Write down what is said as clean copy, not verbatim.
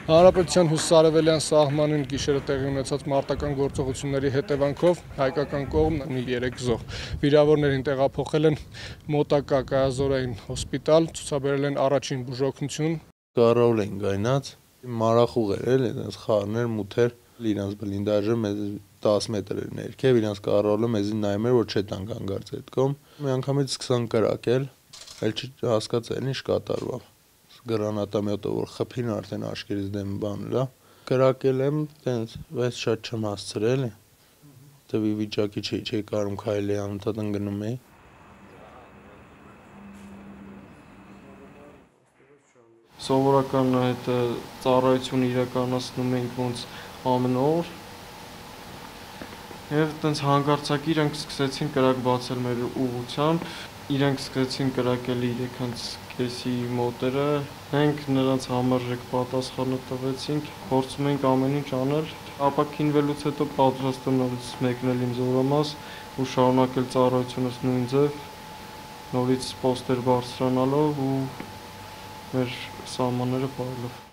Հանրապետության հյուսիսարևելյան սահմանին գիշերը տեղի ունեցած մարտական գործողությունների հետևանքով հայկական կողմն ունի 3 զոհ։ Վիրավորներին տեղափոխել են մոտակա կայազորային հոսպիտալ, ցուցաբերել են առաջին բուժօգնություն։ Կարաուլ են գայնած, մարախուղ էր էլի, խառներ, մութեր, իրանց բլինդաժը մեզ 10 մետր էր ներքև, իրանց կարաուլը մեզին նայում էր, որ չետանք հանգարց այդ կողմ։ Մի անգամից սկսան կրակել, էլ չհասկացա էլ ինչ կատարվավ։ Գրանատամյոտը որ խփին արդեն աշկերից դեմ բանելա, կրակել եմ, տենց բայց շատ չեմ հասցրել, տվի վիճակի չէի կարում քայլի անընդհատ ընկնում էի։ Սովորական այդ ծառայությունը իրականացնում ենք ոնց ամեն օր։ Եվ տենց հանկարծակի իրենք սկսեցին կրակ բացել մեր ուղղությամբ, իրենք սկսեցին կրակել 3:30-ի մոտերը, մենք նրանց համարժեք պատասխանը տվեցինք, փորձում ենք ամեն ինչ անել, ապաքինվելուց հետո պատրաստ եմ նորից մեկնել իմ զորամաս ու շարունակել ծառայությունս նույն ձև, նորից պոստեր բարձրանալով ու մեր սահմանները պահելով։